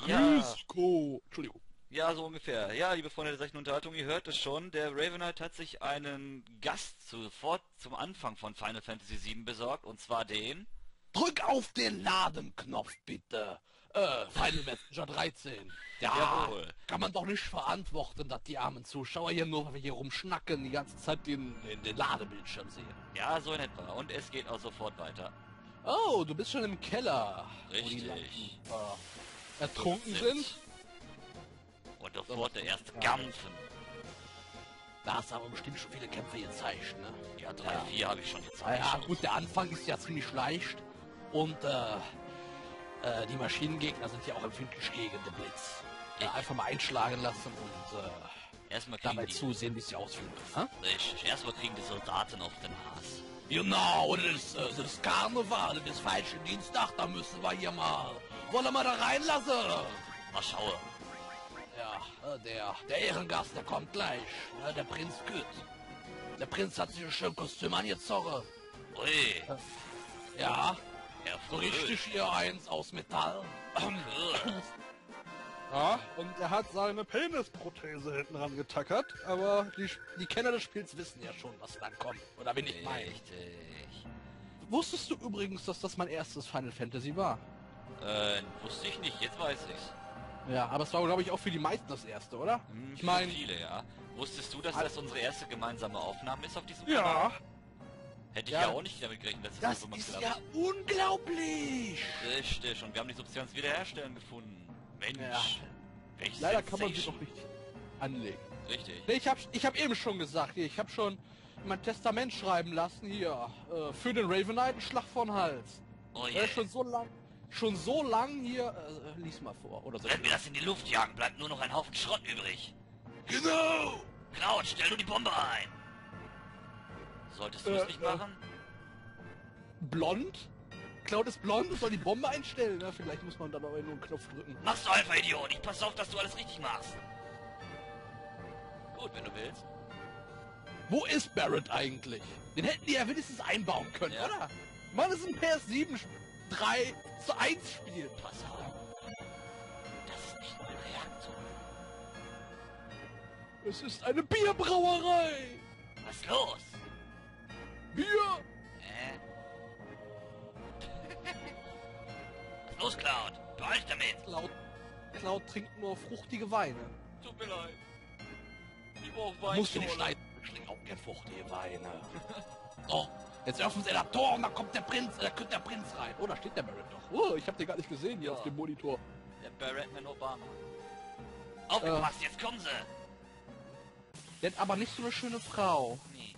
Ja, Cusco. Entschuldigung. ja, so ungefähr. Ja, liebe Freunde der seichten Unterhaltung, ihr hört es schon, der Ravenite hat sich einen Gast sofort zum Anfang von Final Fantasy VII besorgt, und zwar den... Drück auf den Ladenknopf, bitte. Final Messenger 13. Ja, Jawohl. kann man doch nicht verantworten, dass die armen Zuschauer hier nur, weil wir hier rumschnacken, die ganze Zeit den Ladebildschirm sehen. Ja, so in etwa. Und es geht auch sofort weiter. Oh, du bist schon im Keller. Richtig. Wo die Lampen, ertrunken sind. Und sofort der erste Gampfen. Da hast du aber bestimmt schon viele Kämpfe gezeigt, ne? Ja, 3, 4 habe ich schon Ah, gezeigt. ja, gut, der Anfang ist ja ziemlich leicht. Und die Maschinengegner sind ja auch empfindlich gegen den Blitz. Einfach mal einschlagen lassen und Erstmal kriegen dabei die... zusehen, wie sie ausführen. Hä? Richtig, erstmal kriegen die Soldaten auf den Hals. Genau, das ist Karneval, das ist falsche Dienstag, da müssen wir hier mal. Wollen wir mal da reinlassen? Mal schaue. Ja, der Ehrengast, der kommt gleich. Der Prinz Güt. Der Prinz hat sich ein schönes Kostüm angezogen. Ui, Ja, ja, so richtig hier eins aus Metall. Cool. Ja, und er hat seine Penisprothese hinten ran getackert, aber Die Kenner des Spiels wissen ja schon, was dann kommt. Oder wenn ich meine. Richtig. Wusstest du übrigens, dass das mein erstes Final Fantasy war? Wusste ich nicht, jetzt weiß ich's. Ja, aber es war, glaube ich, auch für die meisten das erste, oder? Hm, Ich für meine, viele, ja. Wusstest du, dass das unsere erste gemeinsame Aufnahme ist auf diesem ja, Kanal? Hätte ich Ja. ja auch nicht damit gerechnet, dass das so gemacht ist wird. ja unglaublich. Richtig, und wir haben die Substanz wiederherstellen gefunden. Mensch. Ja. Welch Leider kann man sie Sensation. doch nicht anlegen. Richtig. Nee, ich hab eben schon gesagt, hier, ich habe schon mein Testament schreiben lassen, hier, für den Ravenite einen Schlag von Hals. Oh Er je. ist schon so lang hier, lies mal vor, oder so. Wenn wir das in die Luft jagen, bleibt nur noch ein Haufen Schrott übrig. Genau! Cloud, stell du die Bombe ein! Solltest du es nicht machen? Blond? Cloud ist blond und soll die Bombe einstellen, ne? Vielleicht muss man dann aber nur einen Knopf drücken. Machst du einfach, Idiot! Ich pass auf, dass du alles richtig machst! Gut, wenn du willst. Wo ist Barrett eigentlich? Den hätten die ja wenigstens einbauen können, Ja. oder? Mann, das ist ein PS7 3:1 Spiel. Pass auf. Das ist nicht nur ein Reaktor. Es ist eine Bierbrauerei. Was ist los? Bier. Was ist los, Cloud? Beeil dich damit! Cloud trinkt nur fruchtige Weine. Tut mir leid. Ich brauch Wein. Musst du nicht leiden. Ich trinke auch gern fruchtige Weine. So, jetzt öffnen sie das Tor und da kommt der Prinz rein. Oh, da steht der Barrett doch. Oh, ich hab den gar nicht gesehen hier Ja. auf dem Monitor. Der Barrettman Obama. Aufgepasst, jetzt kommen sie! Der hat aber nicht so eine schöne Frau. Nee.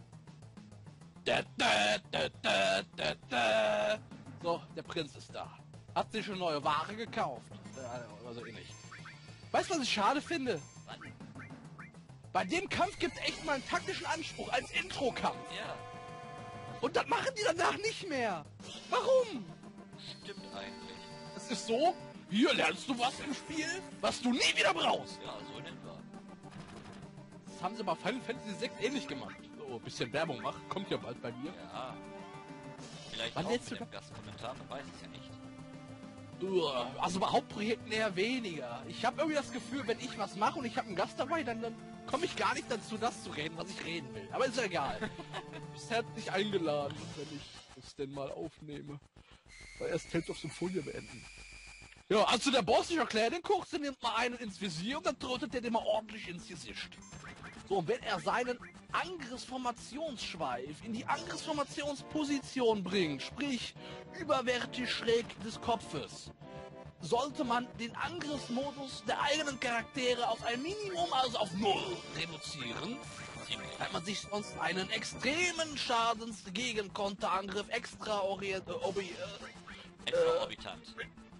So, der Prinz ist da. Hat sich eine neue Ware gekauft. Oder so ähnlich. Weißt du, was ich schade finde? Wann? Bei dem Kampf gibt's echt mal einen taktischen Anspruch als Intro-Kampf. Ja, Und das machen die danach nicht mehr. Warum? stimmt eigentlich. Es ist so, hier lernst du was im Spiel, was du nie wieder brauchst. Ja, so in etwa. Das haben sie bei Final Fantasy 6 ähnlich gemacht. So, ein bisschen Werbung machen, kommt ja bald bei mir. Ja. Vielleicht Wann auch lädst mit du dem Gastkommentar, man weiß es ja nicht. Also bei Hauptprojekten eher weniger. Ich habe irgendwie das Gefühl, wenn ich was mache und ich habe einen Gast dabei, dann komme ich gar nicht dazu, das zu reden, was ich reden will. Aber ist ja egal. Du bist herzlich eingeladen, wenn ich das denn mal aufnehme. Weil erst Tales of Symphonia beenden. Ja, also der Boss, ich erkläre den kurz, der nimmt mal einen ins Visier und dann trötet der den mal ordentlich ins Gesicht. So, und wenn er seinen Angriffsformationsschweif in die Angriffsformationsposition bringt, sprich überwärtig schräg des Kopfes, sollte man den Angriffsmodus der eigenen Charaktere auf ein Minimum, also auf 0, reduzieren, Ziemlich. weil man sich sonst einen extremen Schadens-Gegenkonterangriff Extraorbitant.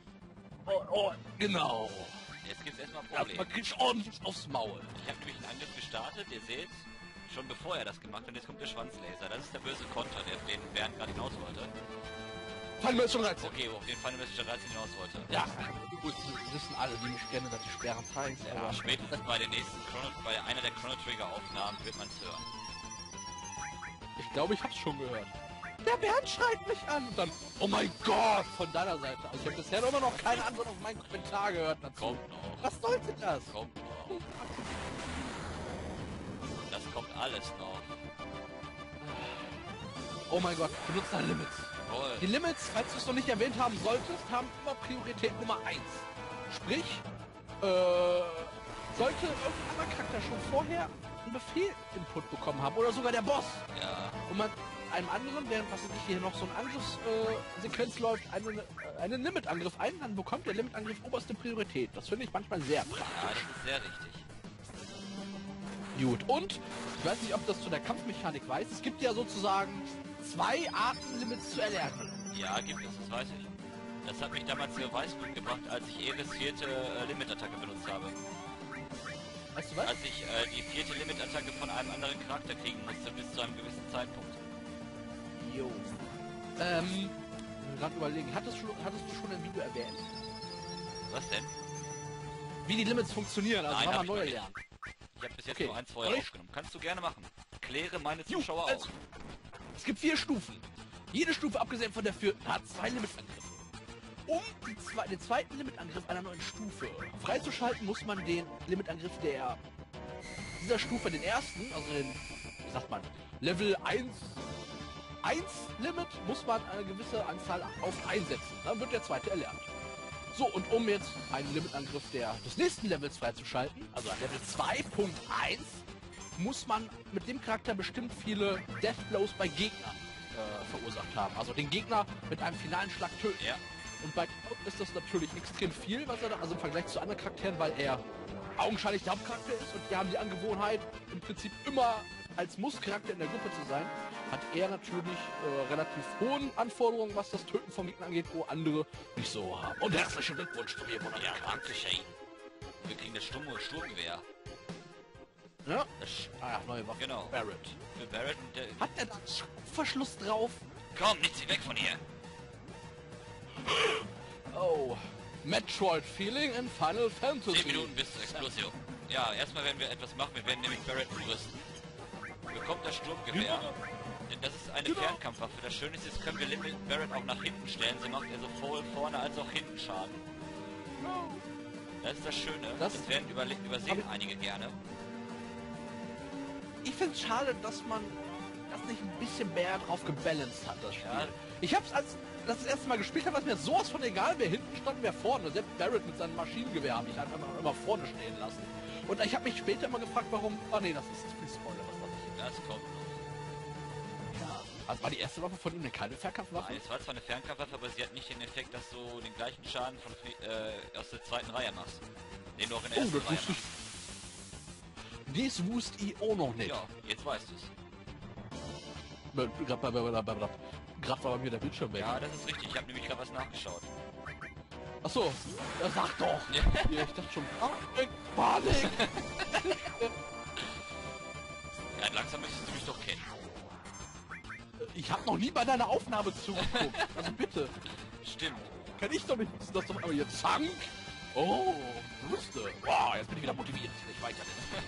genau. Jetzt gibt's erstmal ein Ja, Problem. man kriegt ordentlich aufs Maul. Ich habe nämlich einen Angriff gestartet, ihr seht, schon bevor er das gemacht hat, und jetzt kommt der Schwanzlaser. Das ist der böse Konter, den Bernd gerade hinaus wollte. Fangen wir jetzt schon 13. Okay, auf den Final Messenger 13 hinaus wollte. Ja, gut, wissen alle, die mich kennen, dass ich Sperren heißt. Ja, aber spätestens bei der nächsten bei einer der Chrono Trigger Aufnahmen wird man's hören. ich glaube, ich hab's schon gehört. der Bernd schreit mich an. Und dann, oh mein Gott, von deiner Seite. Also ich habe bisher immer noch keine Antwort auf meinen Kommentar gehört dazu. Kommt noch. Was sollte das? Kommt noch. Das kommt alles noch. Oh mein Gott, benutzt deine Limits. Jawohl. Die Limits, falls du es noch nicht erwähnt haben solltest, haben immer Priorität Nummer 1. Sprich, sollte irgendein anderer Charakter schon vorher einen Befehl-Input bekommen haben oder sogar der Boss. Ja. Und man einem anderen, während was weiß ich hier noch so ein Angriffssequenz läuft, einen Limit-Angriff ein, dann bekommt der Limit-Angriff oberste Priorität. Das finde ich manchmal sehr Ja, praktisch. das ist sehr richtig. Gut, und ich weiß nicht, ob das zu der Kampfmechanik weiß, es gibt ja sozusagen 2 Arten, Limits zu erlernen. Ja, gibt es, das weiß ich. Das hat mich damals zu Weißblut gebracht, als ich Eris 4. Limit-Attacke benutzt habe. Weißt du was? Als ich die 4. Limit-Attacke von einem anderen Charakter kriegen musste, bis zu einem gewissen Zeitpunkt. Jo. Gerade überlegen, hattest du schon ein Video erwähnt? Was denn? Wie die Limits funktionieren, also Nein, wann hab man ich noch neue nicht. lernen. Ich habe bis jetzt Okay. nur eins vorher Soll ich- aufgenommen. Kannst du gerne machen. Kläre meine Jo, Zuschauer also, auf. es gibt 4 Stufen. Jede Stufe, abgesehen von der 4., hat 2 Limit-Angriffe. Um den zweiten Limit-Angriff einer neuen Stufe freizuschalten, muss man den Limit-Angriff dieser Stufe, den ersten, also den, wie sagt man, Level 1 Limit, muss man eine gewisse Anzahl auf einsetzen. Dann wird der zweite erlernt. So, und um jetzt einen Limit-Angriff des nächsten Levels freizuschalten, also an Level 2.1, muss man mit dem Charakter bestimmt viele Death Blows bei Gegnern verursacht haben. Also den Gegner mit einem finalen Schlag töten. Ja. Und bei Cloud ist das natürlich extrem viel, was er da, also im Vergleich zu anderen Charakteren, weil er augenscheinlich der Hauptcharakter ist und die haben die Angewohnheit, im Prinzip immer als Muss-Charakter in der Gruppe zu sein, hat er natürlich relativ hohen Anforderungen, was das Töten von Gegnern angeht, wo andere nicht so haben. Und herzlichen Glückwunsch zu mir, Ja, danke schön. Wir kriegen das Sturmgewehr. Ja? Das Ah ja, neue Waffe. Genau. Barrett. für Barrett und der... Hat er da einen Verschluss drauf? Komm, nicht sie weg von hier. Oh. Metroid Feeling in Final Fantasy. 10 Minuten bis zur Explosion. Ja, erstmal werden wir etwas machen. Wir werden nämlich Barrett umrüsten. Bekommt das Sturmgewehr. Denn das ist eine Fernkampfwaffe. Das Schöne ist, jetzt können wir Barrett auch nach hinten stellen. Sie macht also sowohl vorne als auch hinten Schaden. Das ist das Schöne. Das- Das werden übersehen einige gerne. Ich finde es schade, dass man das nicht ein bisschen mehr drauf gebalanced hat, das Spiel. Ja. Ich hab's als das erste Mal gespielt habe, was mir sowas von egal, wer hinten stand, wer vorne. Selbst Barrett mit seinem Maschinengewehr habe ich einfach immer vorne stehen lassen. Und ich habe mich später immer gefragt, warum... Ah nee, das ist zu viel Spoiler, was das Das kommt noch. ist. Ja. Also war die erste Waffe von ihm eine keine Fernkampfwaffe? Nein, es war zwar eine Fernkampfwaffe, aber sie hat nicht den Effekt, dass du den gleichen Schaden aus der zweiten Reihe machst. Den du auch in der Oh, ersten das Reihe wusste ich. machst. Das wusste ich auch noch nicht. Ja, jetzt weißt du es. Gerade war bei mir der Bildschirm weg. Ja, das ist richtig. Ich habe nämlich gerade was nachgeschaut. Achso, ja, sag doch. Ja. Ja, ich dachte schon, Panik, Panik. Ja, langsam müsstest du mich doch kennen. Ich habe noch nie bei deiner Aufnahme zugeguckt. Also bitte. Stimmt. Kann ich doch nicht wissen, dass doch aber hier Zank. Oh, wusste. Wow, jetzt bin ich wieder motiviert. Ich weiter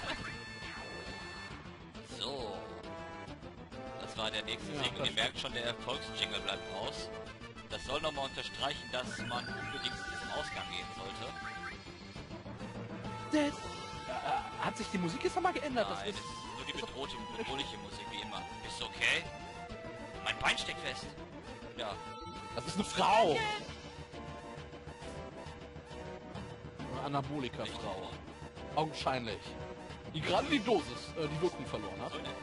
nicht. So. Das war der nächste Ja, Sieg. Und das ihr merkt schon, der Erfolgsjingle bleibt aus. Das soll nochmal unterstreichen, dass man unbedingt zum Ausgang gehen sollte. Hat sich die Musik jetzt nochmal geändert? Nein, es ist nur die bedrohliche Musik, wie immer. Bist du okay? Mein Bein steckt fest. Ja. Das ist eine Frau. Eine Anabolika-Frau. Augenscheinlich. Die gerade die Dosis, die Wirkung verloren hat. So in etwa.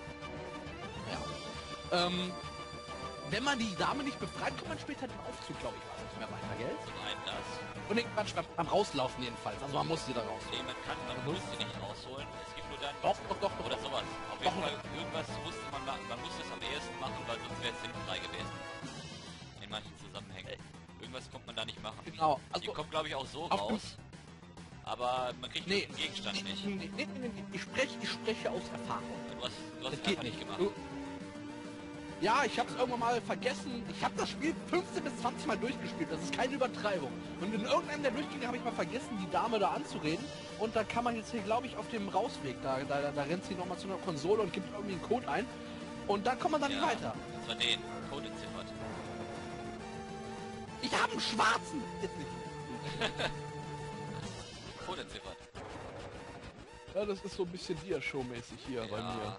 Ja. Wenn man die Dame nicht befreit, kommt man später den Aufzug, glaube ich, war nicht mehr weiter, gell? Zum einen das. Und den Quatsch beim Rauslaufen jedenfalls. Also man muss sie da raus. Nee, man muss sie nicht rausholen. Es gibt nur dann... Doch. Oder sowas. Auf jeden Fall, irgendwas musste man machen. Man muss es am ehesten machen, weil sonst wäre es sinnfrei gewesen. In manchen Zusammenhängen. Irgendwas kommt man da nicht machen. Genau. Die kommt, glaube ich, auch so auf- raus. Aber man kriegt Nee, den Gegenstand nicht. Nee. Ich spreche aus Erfahrung. Du hast Das es geht einfach nicht. nicht gemacht. Ja, ich habe es irgendwann mal vergessen. Ich habe das Spiel 15 bis 20 Mal durchgespielt. Das ist keine Übertreibung. Und in irgendeinem der Durchgänge habe ich mal vergessen, die Dame da anzureden. Und da kann man jetzt hier, glaube ich, auf dem Rausweg, da rennt sie nochmal zu einer Konsole und gibt irgendwie einen Code ein. Und da kommt man dann nicht weiter. Das war den. Code entziffert. Ich habe einen schwarzen! Jetzt nicht. Code entziffert. Ja, das ist so ein bisschen Dia-Show-mäßig hier bei mir.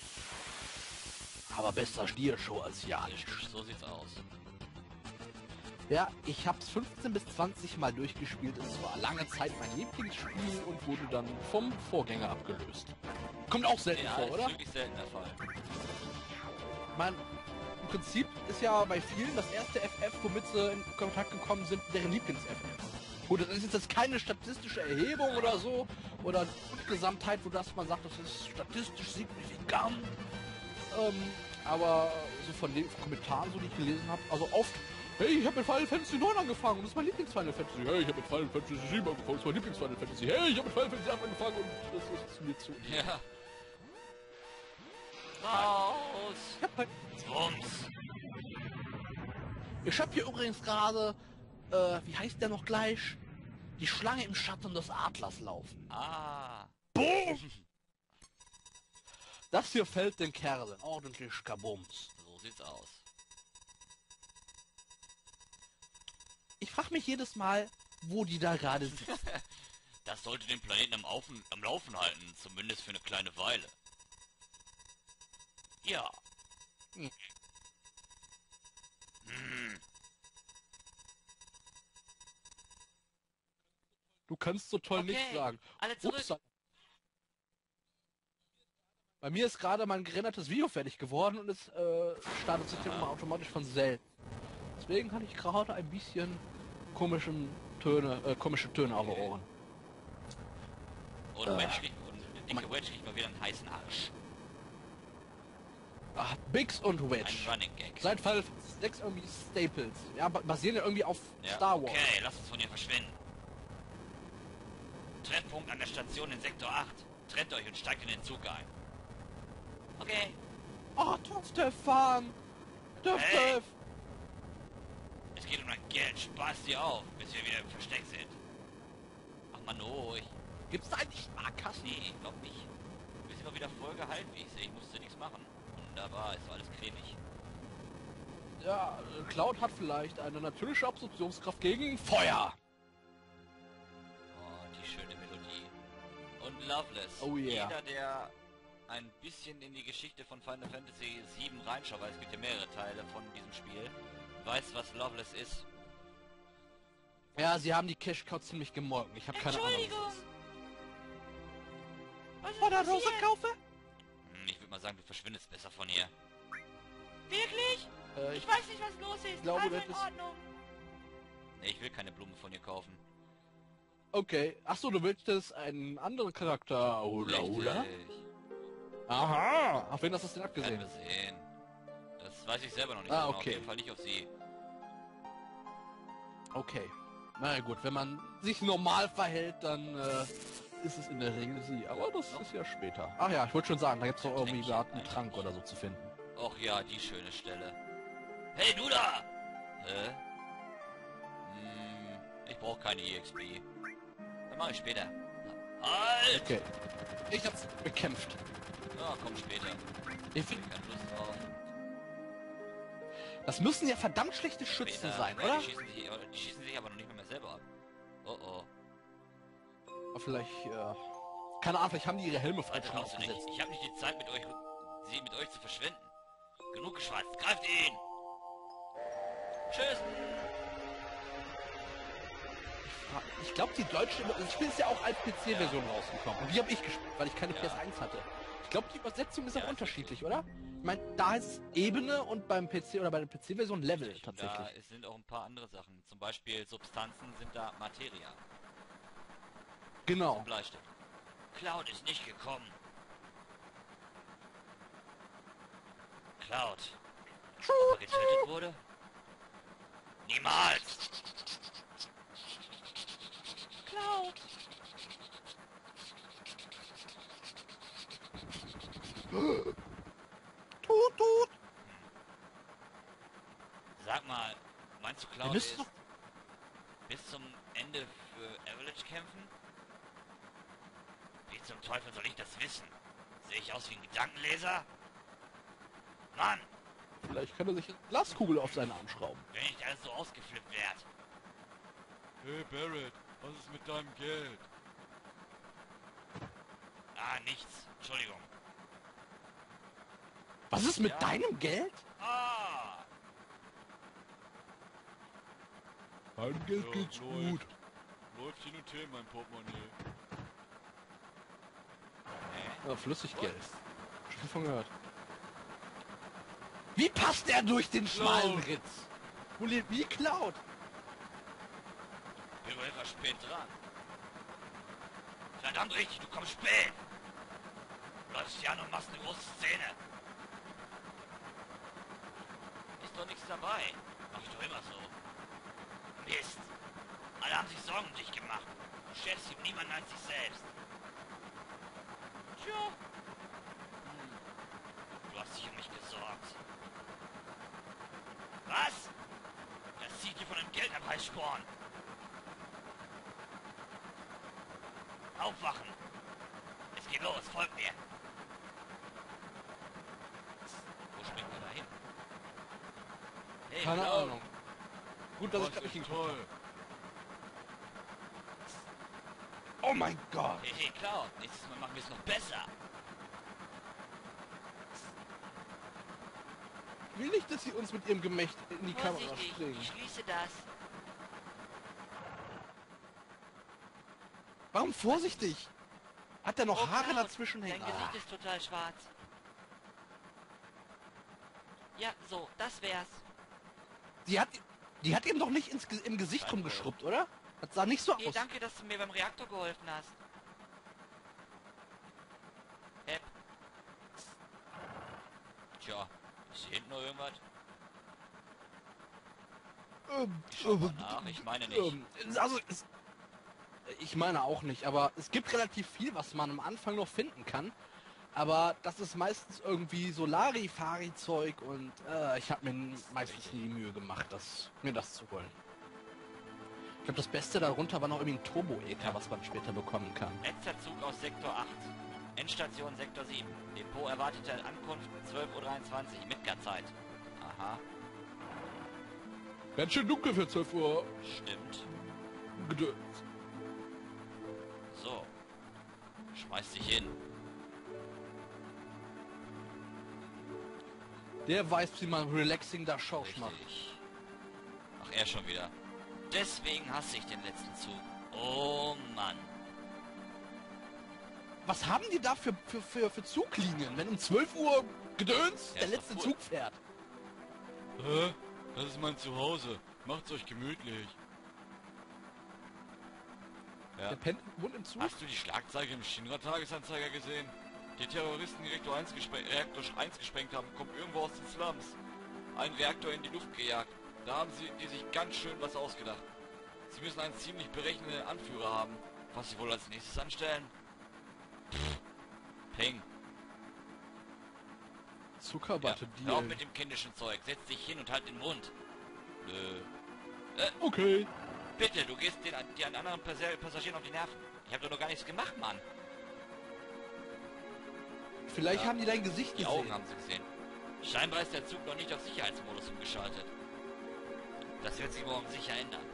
Aber besser Stiershow als ja. So sieht's aus. Ja, ich hab's 15 bis 20 Mal durchgespielt. Es war lange Zeit mein Lieblingsspiel und wurde dann vom Vorgänger abgelöst. Kommt auch selten vor, oder? Ist wirklich selten der Fall. Im Prinzip ist ja bei vielen das erste FF, womit sie in Kontakt gekommen sind, deren Lieblings-FF. Gut, das ist jetzt keine statistische Erhebung oder so, oder eine Gesamtheit, wo man sagt, das ist statistisch signifikant. Aber so von den Kommentaren, so die ich gelesen habe, also oft, hey, ich habe mit Final Fantasy 9 angefangen und das ist mein Lieblings-Final Fantasy. Hey, ich habe mit Final Fantasy 7 angefangen, das ist mein Lieblings-Final Fantasy. Hey, ich habe mit Final Fantasy 8 angefangen und das ist mir zu. Ja. Raus! Rums! Ich hab hier übrigens gerade, wie heißt der noch gleich? Die Schlange im Schatten des Adlers laufen. Ah. Boom! Das hier fällt den Kerlen ordentlich kabums. So sieht's aus. Ich frage mich jedes Mal, wo die da gerade sitzen. Das sollte den Planeten am Laufen halten, zumindest für eine kleine Weile. Ja. Hm. Hm. Du kannst so toll nichts sagen. Alle zurück. Upsa. Bei mir ist gerade mein gerendertes Video fertig geworden und es startet sich dann immer automatisch von selbst. Deswegen hatte ich gerade ein bisschen komische Töne auf den Ohren. Und dicke Wedge kriegt mal wieder einen heißen Arsch. Ach, Biggs und Ein Wedge. Running Gag. Seit Final Fantasy 6 irgendwie Staples. Ja, basieren ja irgendwie auf Ja. Star Wars. Okay, lass uns von hier verschwinden. Treffpunkt an der Station in Sektor 8. Trennt euch und steigt in den Zug ein. Okay. Oh, Stefan! Hey. Es geht um dein Geld. Spaß dir auf, bis wir wieder im Versteck sind. Ach man, ruhig. Gibt's da eigentlich Sparkassen? Nee, ich glaub nicht. Wir sind mal wieder voll geheilt, wie ich sehe. Ich musste nichts machen. Wunderbar, ist alles cremig. Ja, Cloud hat vielleicht eine natürliche Absorptionskraft gegen Feuer. Oh, die schöne Melodie. Und Loveless. Oh yeah. Jeder, der ein bisschen in die Geschichte von Final Fantasy 7 reinschaut, weil es gibt ja mehrere Teile von diesem Spiel, weiß, was Loveless ist. Ja, sie haben die Cash Cow ziemlich gemolken. Ich habe keine Ahnung. Was ist Oder Rose kaufe? Ich würde mal sagen, du verschwindest besser von hier. Wirklich? Ich weiß nicht, was los ist. glaube, also das in ist- Ordnung. Nee, ich will keine Blume von dir kaufen. Okay. Achso, du willst das einen anderen Charakter. Hula Hula? Richtig. Aha. Auf wen hast du das denn Werden abgesehen? wir sehen. Das weiß ich selber noch nicht. Ah, so genau. okay. Auf jeden Fall nicht auf sie. Okay. Na gut, wenn man sich normal verhält, dann ist es in der Regel sie. Aber das ist ja später. Ach ja, ich wollte schon sagen, da gibt es doch irgendwie gerade einen Trank oder so zu finden. Och ja, die schöne Stelle. Hey, du da! Hä? Ich brauche keine EXP. Dann mache ich später. Halt! Okay. Ich hab's bekämpft. Ja, komm später. Ich Ich hab keine Lust drauf. Das müssen ja verdammt schlechte Schützen Später. sein, Nee, oder? Die schießen sich aber noch nicht mehr selber ab. Oh oh. Aber vielleicht, keine Ahnung, vielleicht haben die ihre Helme falsch Warte, brauchst du nicht. aufgesetzt. Ich habe nicht die Zeit sie mit euch zu verschwenden. Genug geschwatzt. Greift ihn! Tschüss! Ich glaube, die deutsche, das Spiel ist ja auch als PC-Version rausgekommen. Und die habe ich gespielt, weil ich keine Ja. PS1 hatte. Ich glaube, die Übersetzung ist Ja, auch ist unterschiedlich, oder? Ich meine, da heißt es Ebene und beim PC oder bei der PC-Version Level Und tatsächlich. da sind auch ein paar andere Sachen. Zum Beispiel Substanzen sind da Materia. Genau. Und Bleistift. Cloud ist nicht gekommen. Cloud. Ob er getötet wurde? Niemals! Cloud. Tut, tut. Sag mal, meinst du Wir Cloud müssen ist doch... bis zum Ende für Avalanche kämpfen? Wie zum Teufel soll ich das wissen? Sehe ich aus wie ein Gedankenleser? Mann! Vielleicht kann er sich eine Glaskugel auf seinen Arm schrauben. Wenn ich alles so ausgeflippt werd. Hey Barrett, was ist mit deinem Geld? Ah, nichts. Entschuldigung. Was ist mit Ja. deinem Geld? Ah! Mein Geld Ja, geht's läuft. gut. Läuft hin und her, mein Portemonnaie. Ja, Flüssiggeld. Schon von gehört. Wie passt er durch den schmalen Klaut. Ritz? Wie klaut? Bin wohl etwas spät dran. Verdammt richtig, du kommst spät. Du läufst hier an und machst eine große Szene. Ist doch nichts dabei. Mach ich doch immer so. Mist. Alle haben sich Sorgen um dich gemacht. Du schätzt ihm niemanden als dich selbst. Tja. Du hast dich um mich gesorgt. Was? Das zieht dir von dem Geld am Halssporn. Aufwachen! Es geht los, folgt mir! Wo springt er da hin? Hey, Keine Cloud. Ahnung. Gut, dass ich Das grad nicht ist hingucke. toll. Oh mein Gott. Hey, hey, Cloud, nächstes Mal machen wir es noch besser. Ich will nicht, dass sie uns mit ihrem Gemächt in die Kamera Vorsichtig, springen. ich schließe das. Warum vorsichtig? Hat er noch Oh, Haare Cloud, dazwischen Dein hängen? Gesicht ist total schwarz. Ja, so, das wär's. Die hat ihm doch nicht im Gesicht Scheiße. rumgeschrubbt, oder? Das sah nicht so Hey, aus. danke, dass du mir beim Reaktor geholfen hast. Tja, ist hier hinten noch irgendwas? Schau mal nach, ich meine nicht. Also, ich meine auch nicht, aber es gibt relativ viel, was man am Anfang noch finden kann. Aber das ist meistens irgendwie so Larifari-Zeug und ich habe mir meistens nie die Mühe gemacht, mir das zu holen. Ich glaube, das Beste darunter war noch irgendwie ein Turbo-Ether, was man später bekommen kann. Letzter Zug aus Sektor 8. Endstation Sektor 7. Depot erwartete Ankunft 12:23 Uhr. Midgard-Zeit. Aha, Ganz schön dunkel für 12 Uhr stimmt. gedöns. So. Schmeiß dich hin. Der weiß, wie man relaxing da Schausch macht. Richtig. Ach, er schon wieder. Deswegen hasse ich den letzten Zug. Oh Mann. Was haben die da für Zuglinien, wenn um 12 Uhr gedöns Ja, der ist doch letzte cool. Zug fährt? Hä? Das ist mein Zuhause. Macht's euch gemütlich. Ja. Der pennt wohnt im Zug? Hast du die Schlagzeile im Shinra-Tagesanzeiger gesehen? Die Terroristen, die Reaktor 1 gesprengt haben, kommen irgendwo aus den Slums. Ein Reaktor in die Luft gejagt. Da haben die sich ganz schön was ausgedacht. Sie müssen einen ziemlich berechnenden Anführer haben. Was sie wohl als nächstes anstellen? Ping. Zuckerwatte Ja, hör auf Deal. mit dem kindischen Zeug. Setz dich hin und halt den Mund. Okay. Bitte, du gehst den anderen Passagieren auf die Nerven. Ich habe doch noch gar nichts gemacht, Mann. Vielleicht Ja. haben die dein Gesicht Die Augen gesehen. haben sie gesehen. Scheinbar ist der Zug noch nicht auf Sicherheitsmodus umgeschaltet. Das wird sich morgen sicher ändern.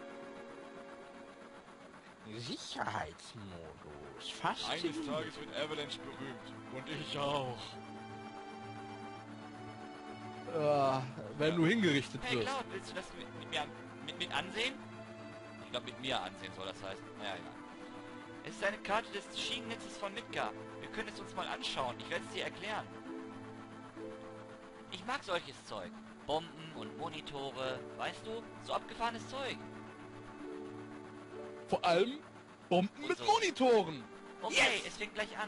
Sicherheitsmodus. Fast. Eines Tages wird Avalanche berühmt. Und ich auch. Wenn du hingerichtet Hey wirst. Cloud, willst du das mit ansehen? Ich glaube mit mir ansehen soll das heißen. Naja, egal. Es ist eine Karte des Schienennetzes von Midgar. Wir können es uns mal anschauen. Ich werde es dir erklären. Ich mag solches Zeug. Bomben und Monitore. Weißt du, so abgefahrenes Zeug. Vor allem Bomben Und mit so. Monitoren. Okay, Yes! es fängt gleich an.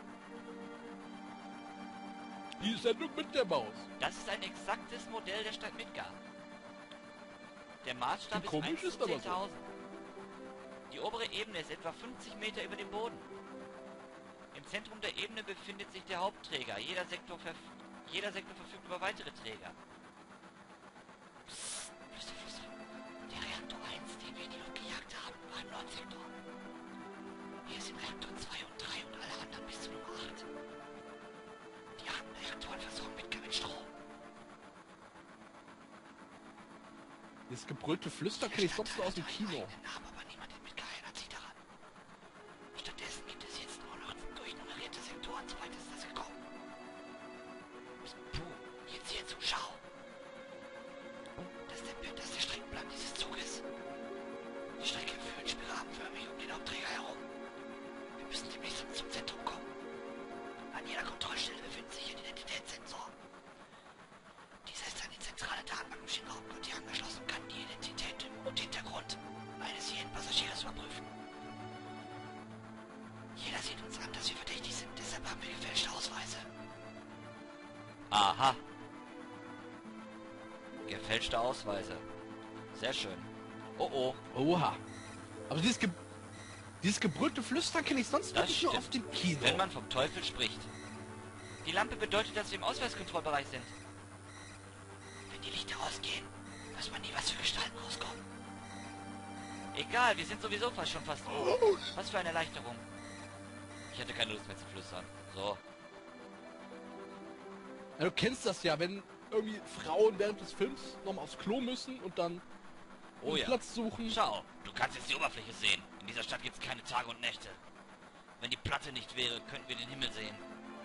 Die Sendung mit der Maus. Das ist ein exaktes Modell der Stadt Midgar. Der Maßstab Wie ist komisch 1 zu ist aber so. 10.000. Die obere Ebene ist etwa 50 Meter über dem Boden. Im Zentrum der Ebene befindet sich der Hauptträger. Jeder Sektor verfügt über weitere Träger. Psst, flüster. Der Reaktor 1, den wir in die Luft gejagt haben, war im Nordsektor. Hier sind Reaktor 2 und 3 und alle anderen bis zu Nummer 8. Die 8 Reaktoren versorgen Midgar mit Strom. Das gebrüllte Flüstern kenne ich sonst nur aus dem Kino. Namen, aber niemand mitgehalten hat sich daran. Stattdessen gibt es jetzt nur noch durchnummerierte Sektoren, soweit ist das gekommen. Puh, jetzt hierzu, schau. Das ist der Streckenplan dieses Zuges. Die Strecke führt spiralenförmig um den Hauptträger herum. Wir müssen demnächst zum Zentrum kommen. An jeder Kontrollstelle befindet sich ein Identitätssensor. Dieser ist an die zentrale Datenbank im Schienenraumgurt angeschlossen und kann die Identität und Hintergrund eines jeden Passagiers überprüfen. Jeder sieht uns an, dass wir verdächtig sind, deshalb haben wir gefälschte Ausweise. Aha. Gefälschte Ausweise. Sehr schön. Oh oh. Oha. Aber dieses gebrüllte Flüstern kenne ich sonst Das wirklich nur stimmt. auf dem Kino. Wenn man vom Teufel spricht. Die Lampe bedeutet, dass wir im Ausweiskontrollbereich sind. Wenn die Lichter ausgehen, weiß man nie, was für Gestalten rauskommen. Egal, wir sind sowieso schon fast oben. Was für eine Erleichterung. Ich hatte keine Lust mehr zu flüstern. So. Ja, du kennst das ja, wenn irgendwie Frauen während des Films nochmal aufs Klo müssen und dann Oh einen ja. Platz suchen. Schau, du kannst jetzt die Oberfläche sehen. In dieser Stadt gibt es keine Tage und Nächte. Wenn die Platte nicht wäre, könnten wir den Himmel sehen.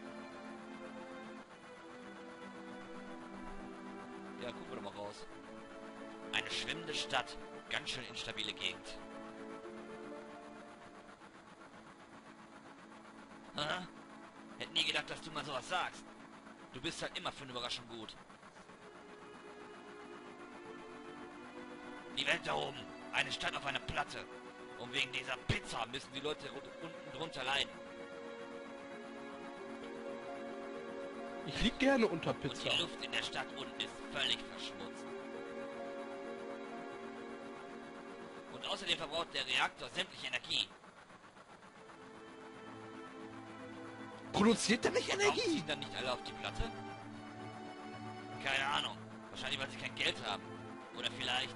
Ja, gucken wir doch mal raus. Eine schwimmende Stadt. Ganz schön instabile Gegend. Hä? Hätte nie gedacht, dass du mal sowas sagst. Du bist halt immer für eine Überraschung gut. Die Welt da oben. Eine Stadt auf einer Platte. Und wegen dieser Pizza müssen die Leute unten drunter leiden. Ich lieg gerne unter Und Pizza. die Luft in der Stadt unten ist völlig verschmutzt. Und außerdem verbraucht der Reaktor sämtliche Energie. Produziert der nicht Warum Energie? ziehen dann nicht alle auf die Platte? Keine Ahnung. Wahrscheinlich, weil sie kein Geld haben. Oder vielleicht,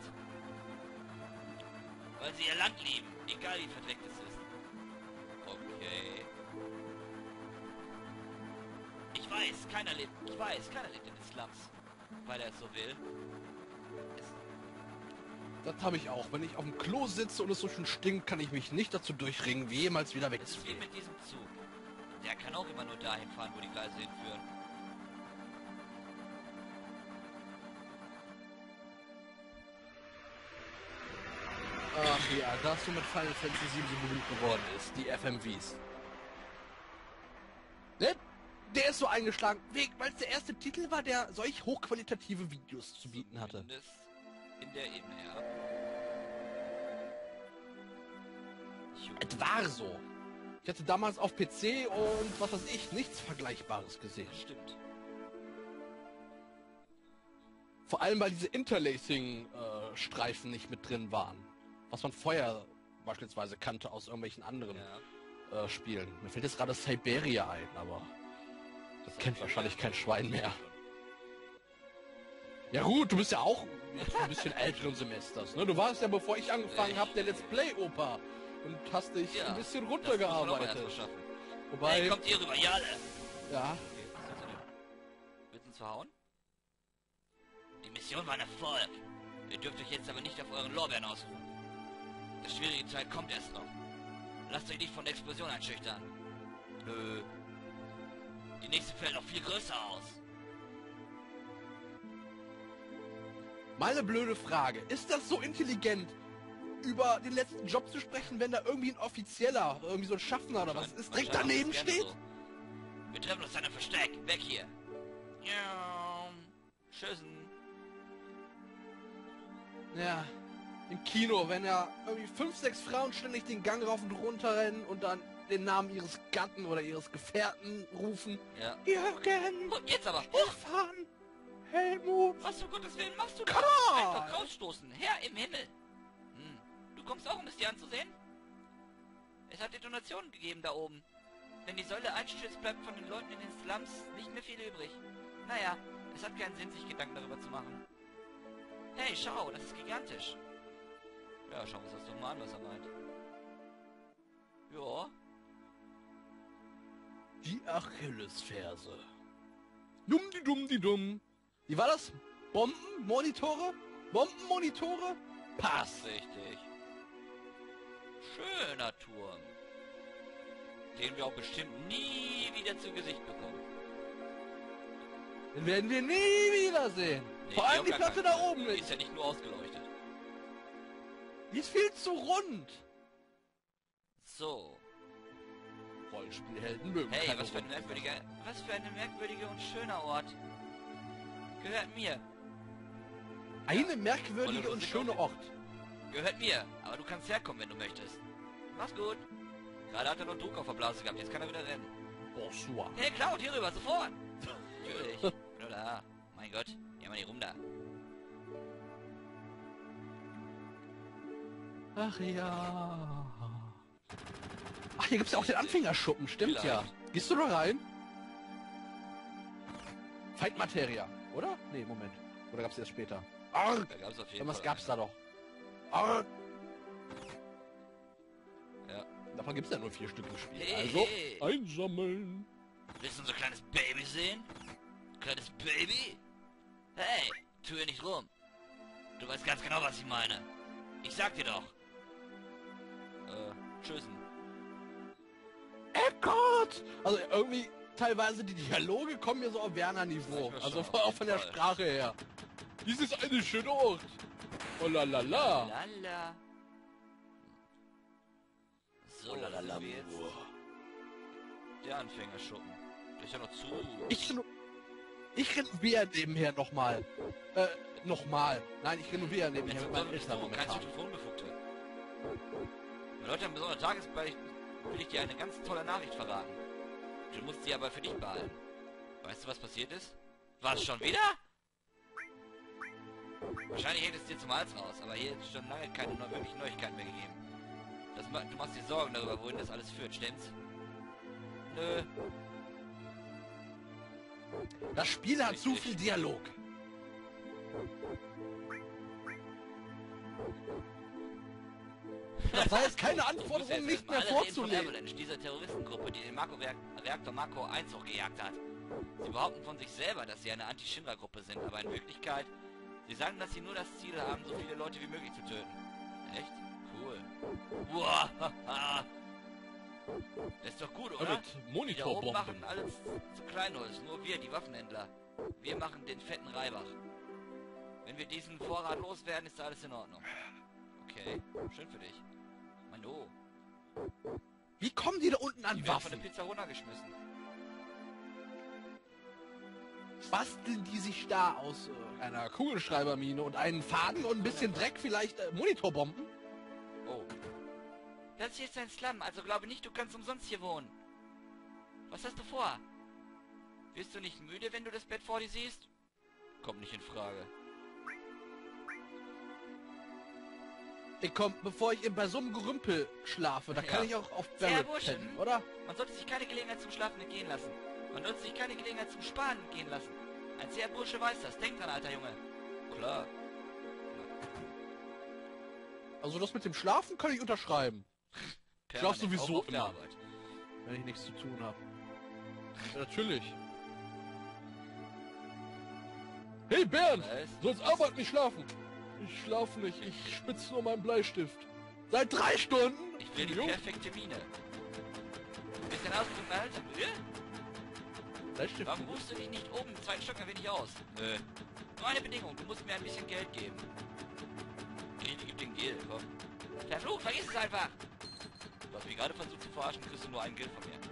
weil sie ihr Land lieben. Egal wie verdreckt es ist. Okay. Ich weiß, keiner lebt in den Slums. Weil er es so will. Das habe ich auch. Wenn ich auf dem Klo sitze und es so schön stinkt, kann ich mich nicht dazu durchringen, jemals wieder Es ist wie wegzugehen. mit diesem Zug. Der kann auch immer nur dahin fahren, wo die Gleise hinführen. Ach ja, das so mit Final Fantasy 7 so berühmt geworden ist. Die FMVs. Ne? Der ist so eingeschlagen, weil es der erste Titel war, der solch hochqualitative Videos zu bieten hatte. Zumindest in der Ebene, ja. Es war so. Ich hatte damals auf PC und was weiß ich, nichts Vergleichbares gesehen. Das stimmt. Vor allem, weil diese Interlacing-Streifen nicht mit drin waren. Was man vorher beispielsweise kannte aus irgendwelchen anderen Ja. Spielen. Mir fällt jetzt gerade Siberia ein, aber das kennt wahrscheinlich kein Schwein mehr. Ja gut, du bist ja auch jetzt ein bisschen älteren Semesters, ne? Du warst ja, bevor ich angefangen habe, der Let's Play-Opa und hast dich Ja, ein bisschen das muss man auch erst runtergearbeitet. mal schaffen. Wobei, Hey, kommt ihr rüber, Jale! ja, Okay, was willst du denn? Willst du uns verhauen? Die Mission war ein Erfolg. Ihr dürft euch jetzt aber nicht auf euren Lorbeeren ausruhen. Die schwierige Zeit kommt erst noch. Lasst euch nicht von der Explosion einschüchtern. Nö. Die nächste fällt noch viel größer aus. meine blöde Frage. Ist das so intelligent, über den letzten Job zu sprechen, wenn da irgendwie ein Offizieller, irgendwie so ein Schaffner oder was ist, direkt daneben Gerne steht? so. Wir treffen uns an einem Versteck. Weg hier. Ja. Tschüssen. Ja, im Kino, wenn ja irgendwie 5, 6 Frauen ständig den Gang rauf und runter rennen und dann den Namen ihres Gatten oder ihres Gefährten rufen. Ja. Jürgen, Und jetzt aber. hochfahren! Helmut! Was um Gottes Willen machst du da? Karl! Einfach rausstoßen. Herr im Himmel. Hm. Du kommst auch, um es dir anzusehen? Es hat Detonationen gegeben da oben. Wenn die Säule einstürzt, bleibt von den Leuten in den Slums nicht mehr viel übrig. Naja, es hat keinen Sinn, sich Gedanken darüber zu machen. Hey, schau, das ist gigantisch. Ja, schauen wir uns das doch mal an, was er meint. Ja. Die Achillesferse. Dumm. Wie war das? Bomben? Monitore? Bombenmonitore? Passt. Richtig. Schöner Turm. Den wir auch bestimmt nie wieder zu Gesicht bekommen. Den werden wir nie wiedersehen. Nee, Vor allem auf die gar Platte keinen da Fall. oben Die ist. ist ja nicht nur ausgeleuchtet. Die ist viel zu rund. So. Rollenspielhelden mögen Hey, keine was für ein merkwürdiger und schöner Ort. Gehört mir. Eine merkwürdige Oder und Musik schöne auf- Ort. Gehört mir. Aber du kannst herkommen, wenn du möchtest. Mach's gut. Gerade hat er noch Druck auf der Blase gehabt. Jetzt kann er wieder rennen. Bonsoir. Hey, Cloud, hier rüber, sofort. Natürlich. Bin nur da. Mein Gott. Ja, mal nicht rum da. Ach ja. Ach, hier gibt's ja auch den Anfängerschuppen, stimmt ja. Vielleicht. Gehst du da rein? Feindmateria, oder? Nee, Moment. Oder gab's erst später? Arg! Da gab's auf jeden Irgendwas Fall gab's einen. da doch. Arg! Ja. Davon gibt's ja nur 4 Stück im Spiel. Hey, Also, hey. Einsammeln. Willst du unser kleines Baby sehen? Kleines Baby? Hey, tu hier nicht rum. Du weißt ganz genau, was ich meine. Ich sag dir doch. Tschüssen. Eckart! Also irgendwie, teilweise die Dialoge kommen mir so auf Werner-Niveau. Das ist Also schon, auf auch jeden von der Fall. Sprache her. Dies ist eine schöne Ort. Oh la la la. Lala. So, Oh la la la. sind wir jetzt der Anfängerschuppen. Der ist ja noch zu. Ich renoviere nebenher nochmal. Nochmal. Nein, ich renoviere nebenher mit meinen Eltern Kein momentan. Telefonbefugte. Wenn Leute am besonderen Tagesbericht will ich dir eine ganz tolle Nachricht verraten. Du musst sie aber für dich behalten. Weißt du, was passiert ist? Was, schon wieder? Wahrscheinlich hängt es dir zum Hals raus, aber hier ist schon lange keine wirklichen Neuigkeiten mehr gegeben. Du machst dir Sorgen darüber, wohin das alles führt, stimmt's? Nö. Das Spiel hat zu viel Dialog. Das heißt, keine Anforderung, nicht mehr vorzulegen. Avalanche, dieser Terroristengruppe, die den Reaktor Marco 1 hochgejagt hat. Sie behaupten von sich selber, dass sie eine Anti-Shinra-Gruppe sind, aber in Wirklichkeit, sie sagen, dass sie nur das Ziel haben, so viele Leute wie möglich zu töten. Echt? Cool. Wow, haha. Das ist doch gut, oder? Mit Die da oben Monitorbomben. machen alles zu Kleinholz, nur wir, die Waffenhändler. Wir machen den fetten Reibach. Wenn wir diesen Vorrat loswerden, ist alles in Ordnung. Okay, schön für dich. Mano, Wie kommen die da unten an die werden von der Waffen? Pizza runtergeschmissen. Basteln die sich da aus einer Kugelschreibermine und einen Faden und ein bisschen Dreck vielleicht Monitorbomben? Oh. Das hier ist ein Slum, also glaube nicht, du kannst umsonst hier wohnen. Was hast du vor? Wirst du nicht müde, wenn du das Bett vor dir siehst? Kommt nicht in Frage. Ich komm, bevor ich bei so einem Gerümpel schlafe, da kann Ja. ich auch auf Ja, Barrett Bursche, pennen, oder? Man sollte sich keine Gelegenheit zum Schlafen entgehen lassen. Man sollte sich keine Gelegenheit zum Sparen entgehen lassen. Ein sehr Bursche weiß das. Denk dran, alter Junge. Klar. Also das mit dem Schlafen kann ich unterschreiben, Permanent, sowieso auch auf der immer. Arbeit. wenn ich nichts zu tun habe. Ja, natürlich. Hey Bernd, Was? sollst arbeiten, nicht schlafen. Ich schlafe nicht, ich spitze nur meinen Bleistift. Seit 3 Stunden? Ich will die Jung. perfekte Mine. Bist dein Ausdruck alter müde? Bleistift? Warum ruhst du dich nicht oben im 2. Stock ein wenig aus? Nö. Nur eine Bedingung, du musst mir ein bisschen Geld geben. Okay, die gibt den Geld, komm. Verflucht, vergiss es einfach! Du hast mich gerade versucht zu verarschen, kriegst du nur einen Geld von mir.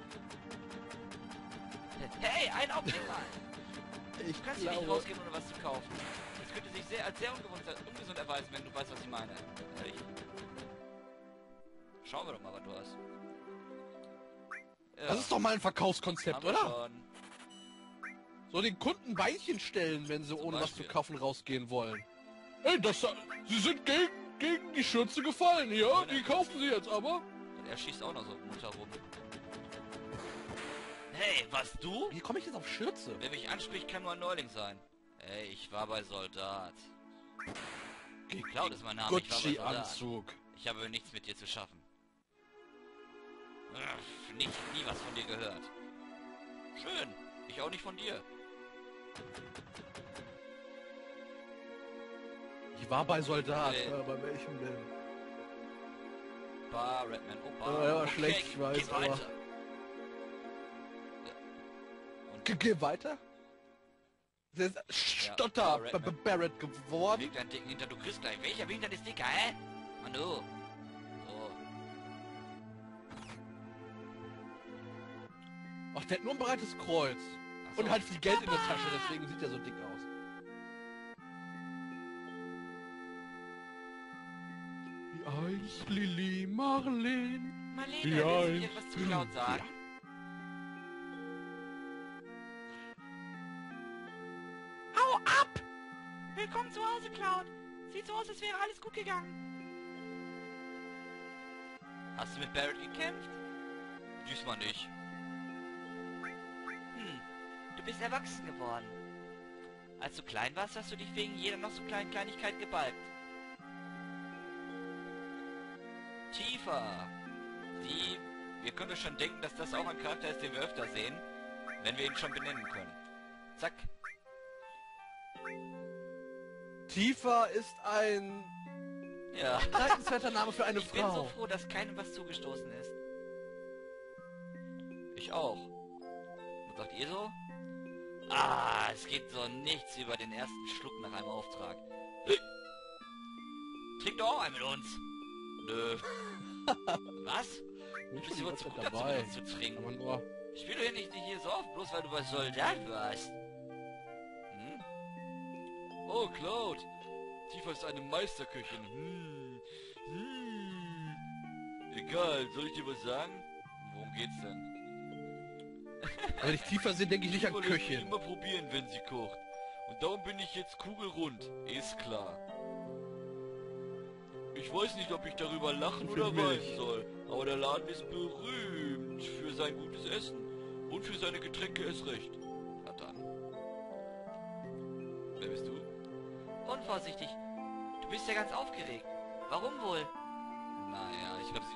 Hey, ein Augenblick mal! Ich Du kannst hier nicht glaube, rausgehen, ohne was zu kaufen. Das könnte sich als sehr ungesund erweisen, wenn du weißt, was ich meine. Ehrlich. Schauen wir doch mal, was du hast. Ja, das ist doch mal ein Verkaufskonzept, haben wir oder? schon. So den Kunden Beinchen stellen, wenn sie Zum ohne was zu Beispiel. kaufen rausgehen wollen. Hey, Sie sind gegen die Schürze gefallen, ja? Die kaufen sie jetzt aber. Und er schießt auch noch so munter rum. Hey, was du? Wie komme ich jetzt auf Schürze? Wer mich anspricht, kann nur ein Neuling sein. Hey, ich war bei Soldat. Cloud ist mein Name, ich war bei Soldat. Gucci-Anzug. Ich habe nichts mit dir zu schaffen. Nie was von dir gehört. Schön, ich auch nicht von dir. Ich war bei Soldat, Nee. bei welchem denn? Redman. Oh, Bar. Ja, schlecht, ich weiß, geh aber- weiter. Ja. Geh weiter? Der ist Stotter Redman. Barrett geworden. Leg deinen dicken Hinter, du kriegst gleich. Welcher Winter ist dicker, hä? Mann, du. So. Ach, der hat nur ein breites Kreuz. Ach so. Und halt viel Geld in der Tasche, deswegen sieht er so dick aus. Wie einst Lili Marleen. Marlene, Wie willst du einst mir etwas zu Cloud sagen? Hau ab! Willkommen zu Hause, Cloud. Sieht so aus, als wäre alles gut gegangen. Hast du mit Barrett gekämpft? Diesmal nicht. Du bist erwachsen geworden. Als du klein warst, hast du dich wegen jeder noch so kleinen Kleinigkeit gebalgt. Tiefer. Wir können uns schon denken, dass das auch ein Charakter ist, den wir öfter sehen, wenn wir ihn schon benennen können. Zack. Tifa ist ein Ja. bemerkenswerter Name für eine Ich bin so Frau. froh, dass keinem was zugestoßen ist. Ich auch. Was sagt ihr so? Ah, es geht so nichts über den ersten Schluck nach einem Auftrag. Trink doch auch einen mit uns. Nö. Was? Du bist die immer ganze zu Zeit gut dazu, dabei. mit uns zu trinken. Aber nur Ich will doch hier nicht hier so oft, bloß weil du bei Soldat warst. Hm? Oh, Cloud. Tifa ist eine Meisterköchin. Egal, soll ich dir was sagen? Worum geht's denn? wenn ich Tifa sehe, denke ich nicht an Tifa lässt mich Köchin. immer probieren, wenn sie kocht. Und darum bin ich jetzt kugelrund. Ist klar. Ich weiß nicht, ob ich darüber lachen Für oder Milch. weinen soll. Aber der Laden ist berühmt für sein gutes Essen. Und für seine Getränke erst recht. Na dann. Wer bist du? Unvorsichtig. Du bist ja ganz aufgeregt. Warum wohl? Naja, ich glaube, sie...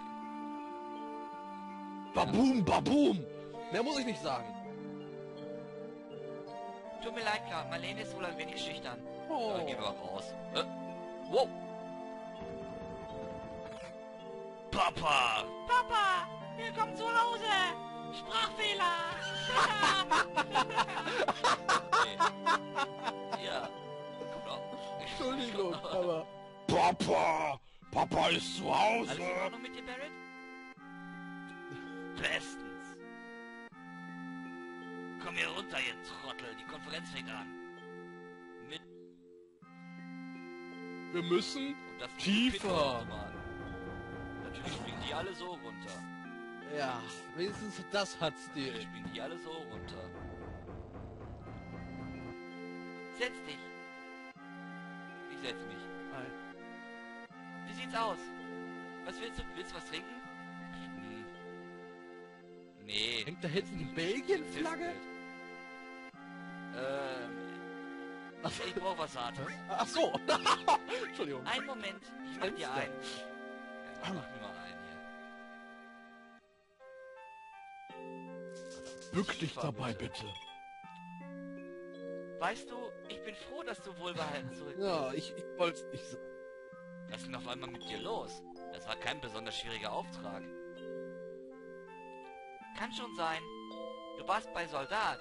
Babum, babum! Mehr muss ich nicht sagen. Tut mir leid, Cloud. Marlene ist wohl ein wenig schüchtern. Oh. Dann gehen wir raus. Wow! Papa! Papa, willkommen zu Hause. Sprachfehler. Ja. Kommt auch. Entschuldigung, aber... Papa! Papa ist zu Alles Hause! in Ordnung mit dir, Barrett? Bestens. Komm hier runter, ihr Trottel. Die Konferenz fängt an. Mit... Wir müssen... Und das Tiefer. Natürlich springen die alle so runter. Ja, wenigstens das hat Stil. Natürlich springen die alle so runter. Setz dich. Ich setz mich. Wie sieht's aus? Was willst du? Willst du was trinken? Nee. Hängt da hinten die Belgien-Flagge? Ich brauch was Hartes. Ach so. Entschuldigung. Einen Moment. Ich mach dir einen. Ja, mach mir mal einen hier. Bück dich dabei, bitte. Weißt du, ich bin froh, dass du wohlbehalten zurück. Ja, ich wollte es nicht sagen. Was ist denn auf einmal mit dir los? Das war kein besonders schwieriger Auftrag. Kann schon sein. Du warst bei Soldat.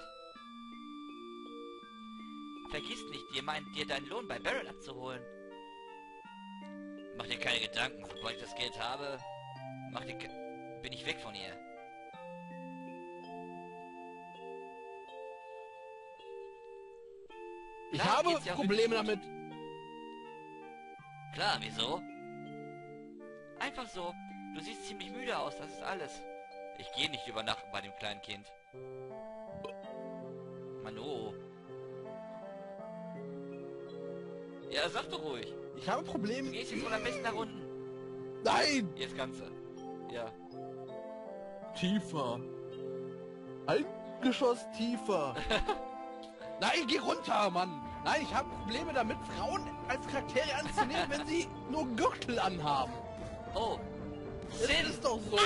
Vergiss nicht, dir deinen Lohn bei Barrett abzuholen. Mach dir keine Gedanken, sobald ich das Geld habe, bin ich weg von ihr. Ich Klar, habe geht's dir auch Probleme wirklich damit. Klar, wieso? Einfach so. Du siehst ziemlich müde aus, das ist alles. Ich gehe nicht übernachten bei dem kleinen Kind. Mano. Ja, sag doch ruhig. Ich habe Du Probleme. gehst jetzt wohl am besten nach unten. Nein! Jetzt Ganze. Ja. Tiefer. Ein Geschoss tiefer. Nein, geh runter, Mann. Nein, ich habe Probleme damit, Frauen als Charaktere anzunehmen, wenn sie nur Gürtel anhaben. Oh. Das ist doch so.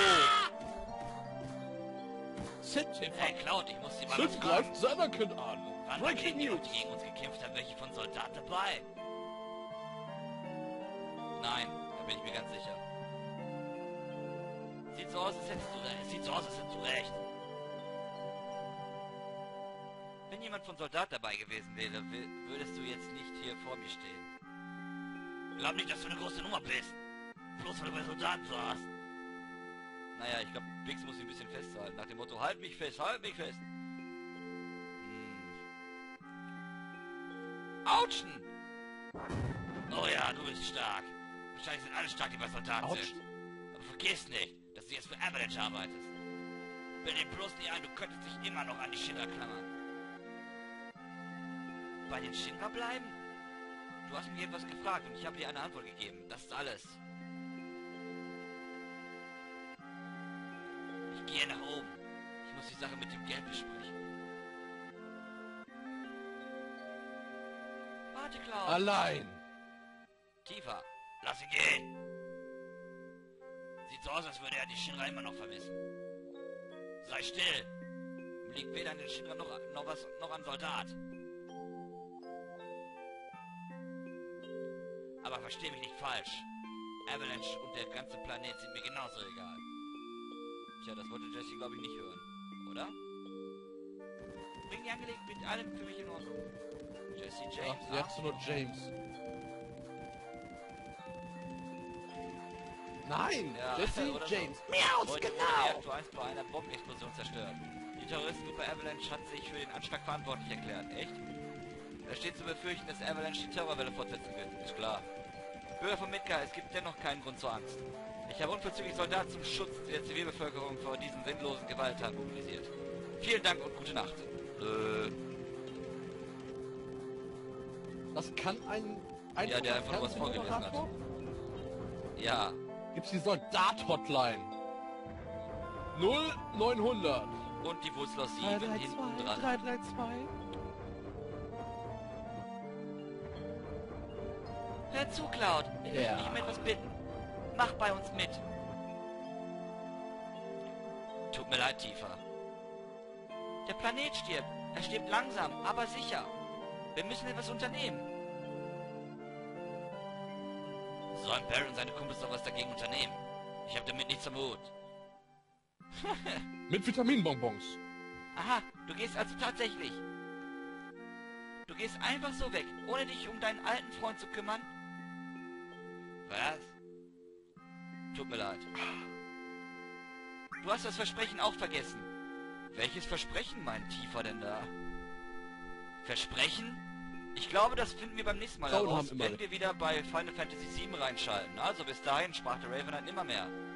Sid, Hey, Cloud, ich muss dir mal was Sid fragen. greift Anakin an. Wann waren Breaking die, News. die gegen uns gekämpft haben, welche von Soldat dabei? Nein, da bin ich mir ganz sicher. Sieht so aus, als hättest du recht. Sieht so aus, als hättest du recht. Wenn jemand von Soldat dabei gewesen wäre, würdest du jetzt nicht hier vor mir stehen. Glaub nicht, dass du eine große Nummer bist. Bloß weil du bei Soldaten warst. Naja, ich glaube, Bix muss ihn ein bisschen festhalten. Nach dem Motto, halt mich fest, halt mich fest. Autschen! Oh ja, du bist stark. Wahrscheinlich sind alle stark, die bei Soldaten sind. Aber vergiss nicht, dass du jetzt für Avalanche arbeitest. Bild dir bloß nicht ein, du könntest dich immer noch an die Shinra klammern. Bei den Shinra bleiben? Du hast mich etwas gefragt und ich habe dir eine Antwort gegeben. Das ist alles. Ich gehe nach oben. Ich muss die Sache mit dem Geld besprechen. Warte, Klaus. Allein. Tiefer. Lass ihn gehen. Sieht so aus, als würde er die Shinra immer noch vermissen. Sei still. Ihm liegt weder an den Shinra noch an Soldat. Aber versteh mich nicht falsch. Avalanche und der ganze Planet sind mir genauso egal. Tja, das wollte Jesse, glaube ich, nicht hören. Oder? Bring die Angelegenheit mit allem für mich in Ordnung. Jesse Ach, James. sagst du nur James. Nein, Ja, Jesse oder James. So. Miaus, Heute wurde genau. Reaktor 1 bei einer Bombenexplosion zerstört. Die Terroristengruppe Avalanche hat sich für den Anschlag verantwortlich erklärt. Echt? Da steht zu befürchten, dass Avalanche die Terrorwelle fortsetzen wird. Ist klar. Bürger von Midgar, es gibt dennoch keinen Grund zur Angst. Ich habe unverzüglich Soldaten zum Schutz der Zivilbevölkerung vor diesen sinnlosen Gewalttaten mobilisiert. Vielen Dank und gute Nacht. Das kann ein Ja, der einfach nur was vorgelesen hat. Ja. Gibt's die Soldat-Hotline. 0900. Und die Wurzel aus 7 hinten dran. 332. Hör zu, Cloud. Ich möchte Ja. dich um etwas bitten. Mach bei uns mit. Tut mir leid, Tifa. Der Planet stirbt. Er stirbt langsam, aber sicher. Wir müssen etwas unternehmen. Sollen Barry und seine Kumpels doch was dagegen unternehmen? Ich habe damit nichts am Hut. Mit Vitaminbonbons. Aha, du gehst also tatsächlich. Du gehst einfach so weg, ohne dich um deinen alten Freund zu kümmern? Was? Tut mir leid. Du hast das Versprechen auch vergessen. Welches Versprechen meint Tifa denn da? Versprechen? Ich glaube, das finden wir beim nächsten Mal Frauen heraus, haben immer wenn wir wieder bei Final Fantasy VII reinschalten. Also bis dahin sprach der Raven dann immer mehr.